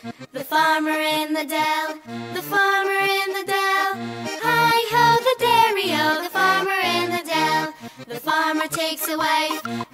The farmer in the dell, the farmer in the dell. Hi-ho, the dairy-o, the farmer in the dell. The farmer takes away